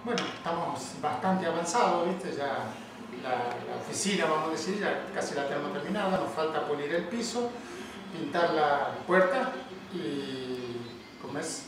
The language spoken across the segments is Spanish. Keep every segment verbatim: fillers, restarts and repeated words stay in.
bueno, estamos bastante avanzados, ¿viste? Ya la, la oficina, vamos a decir, ya casi la tenemos terminada, nos falta pulir el piso, pintar la puerta y, ¿cómo es?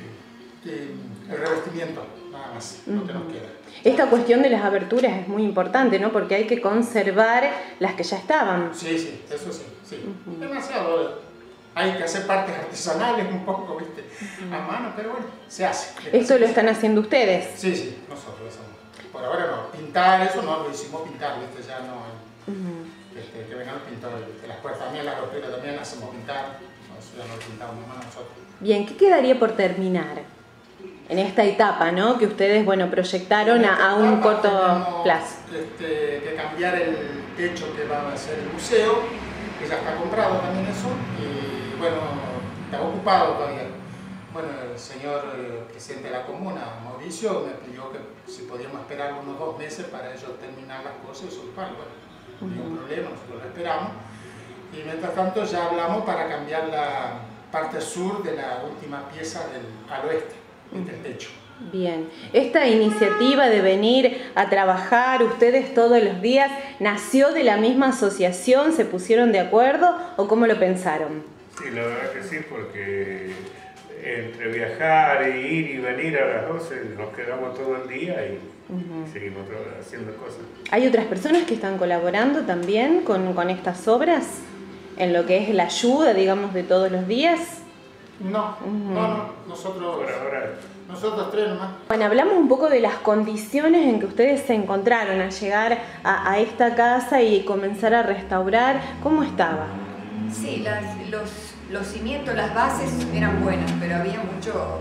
Y el revestimiento, nada más, lo uh-huh. que nos queda. Esta cuestión de las aberturas es muy importante, ¿no? Porque hay que conservar las que ya estaban. Sí, sí, eso sí, sí. Uh-huh. Demasiado. Hay que hacer partes artesanales un poco, ¿viste? Uh-huh. A mano, pero bueno, se hace. ¿Esto lo están haciendo ustedes? Sí, sí, nosotros lo hacemos. Por ahora no, pintar eso no lo hicimos pintar, ¿viste? Ya no, uh-huh. este, que vengan los pintores, ¿viste? Las puertas también, las aberturas también las hacemos pintar, eso ya no lo pintamos más nosotros. Bien, ¿qué quedaría por terminar en esta etapa, ¿no? Que ustedes, bueno, proyectaron a, a un corto plazo? Este, que cambiar el techo que va a ser el museo, que ya está comprado también eso, y bueno, está ocupado todavía. Bueno, el señor el presidente de la comuna, Mauricio, me pidió que si podíamos esperar unos dos meses para ellos terminar las cosas y soltarlo. Bueno, no hay un problema, nosotros lo esperamos. Y mientras tanto ya hablamos para cambiar la parte sur de la última pieza del, al oeste, del techo. Bien, esta iniciativa de venir a trabajar ustedes todos los días, ¿nació de la misma asociación? ¿Se pusieron de acuerdo o cómo lo pensaron? Sí, la verdad que sí, porque entre viajar e ir y venir a las doce nos quedamos todo el día y uh-huh. seguimos haciendo cosas. ¿Hay otras personas que están colaborando también con, con estas obras? ¿En lo que es la ayuda, digamos, de todos los días? No, uh-huh. no, no, nosotros... Por ahora... Nosotros tres nomás. Bueno, hablamos un poco de las condiciones en que ustedes se encontraron al llegar a, a esta casa y comenzar a restaurar. ¿Cómo estaba? Sí, las, los, los cimientos, las bases eran buenas, pero había mucho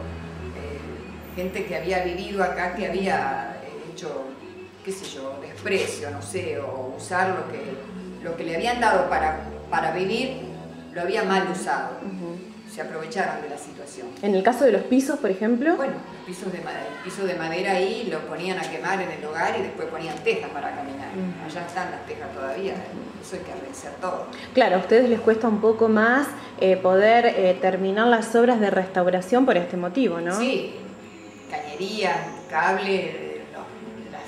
eh, gente que había vivido acá, que había hecho, qué sé yo, desprecio, no sé, o usar lo que, lo que le habían dado para, para vivir, lo había mal usado. Uh-huh. Se aprovecharon de la situación. ¿En el caso de los pisos, por ejemplo? Bueno, los pisos de madera, el piso de madera ahí lo ponían a quemar en el hogar y después ponían tejas para caminar. Mm. Allá están las tejas todavía, eso hay que vencer todo. Claro, a ustedes les cuesta un poco más eh, poder eh, terminar las obras de restauración por este motivo, ¿no? Sí, cañería, cable, los, las,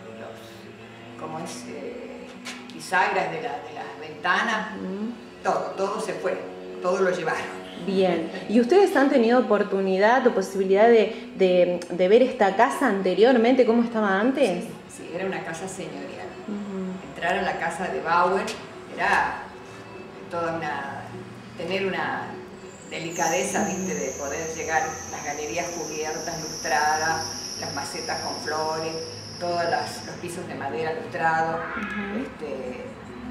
los, ¿cómo es? Eh, bisagras de, la, de las ventanas, mm. todo, todo se fue, todo lo llevaron. Bien, ¿y ustedes han tenido oportunidad o posibilidad de, de, de ver esta casa anteriormente, cómo estaba antes? Sí, sí, era una casa señorial. Uh-huh. Entrar a la casa de Bauer era toda una, tener una delicadeza, ¿viste? De poder llegar, las galerías cubiertas, lustradas, las macetas con flores, todos las, los pisos de madera lustrados, uh-huh. este,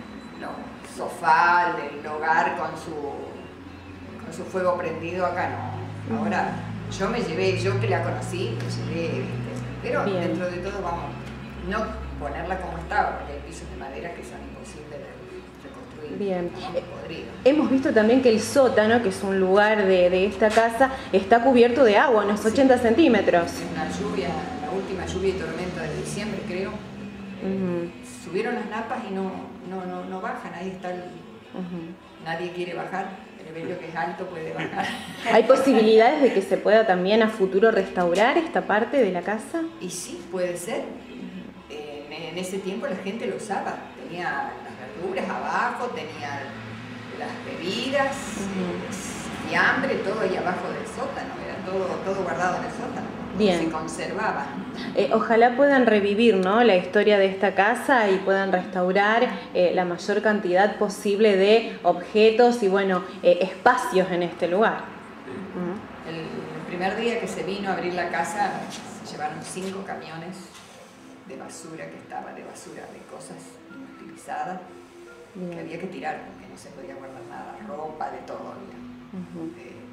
los sofás del hogar con su... su fuego prendido, acá no. Ahora, yo me llevé, yo que la conocí, me llevé, ¿viste? Pero bien. Dentro de todo vamos, no ponerla como estaba, porque hay pisos de madera que son imposibles de reconstruir. Bien. Eh, hemos visto también que el sótano, que es un lugar de, de esta casa, está cubierto de agua, unos sí. ochenta centímetros. Es una lluvia, la última lluvia y tormenta de diciembre, creo. Uh-huh. Subieron las napas y no, no, no, no bajan, ahí está el... Uh-huh. Nadie quiere bajar. El vello que es alto puede bajar. ¿Hay posibilidades de que se pueda también a futuro restaurar esta parte de la casa? Y sí, puede ser. Uh-huh. eh, en ese tiempo la gente lo usaba. Tenía las verduras abajo, tenía las bebidas, uh-huh. el fiambre, todo ahí abajo del sótano. Era todo, todo guardado en el sótano. Bien. Se conservaba. Eh, ojalá puedan revivir, ¿no?, la historia de esta casa y puedan restaurar eh, la mayor cantidad posible de objetos y, bueno, eh, espacios en este lugar. Uh-huh. el, el primer día que se vino a abrir la casa, se llevaron cinco camiones de basura que estaba, de basura, de cosas inutilizadas, Bien. que había que tirar porque no se podía guardar nada, ropa, de todo. Uh-huh.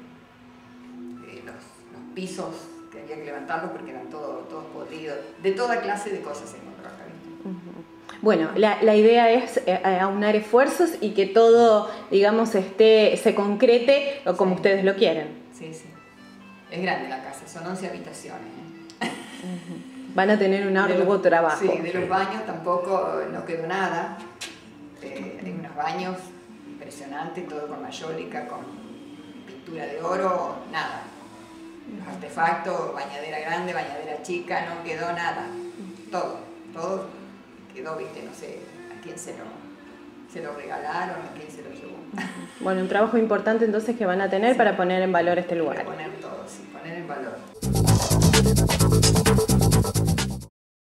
eh, eh, los, los pisos que había que levantarlos porque eran todos todo podridos, de toda clase de cosas se encontró acá. Uh-huh. Bueno, la, la idea es eh, aunar esfuerzos y que todo, digamos, esté, se concrete como sí. ustedes lo quieren. Sí, sí. Es grande la casa, son once habitaciones. ¿eh? Uh-huh. Van a tener un arduo los, trabajo. Sí, de los baños tampoco no quedó nada. Eh, hay unos baños impresionantes, todo con mayólica, con pintura de oro, nada. Los artefactos, bañadera grande, bañadera chica, no quedó nada. Todo, todo quedó, viste, no sé a quién se lo, se lo regalaron, a quién se lo llevó. Bueno, un trabajo importante entonces que van a tener, sí, para poner en valor este lugar. Para poner todo, sí, poner en valor.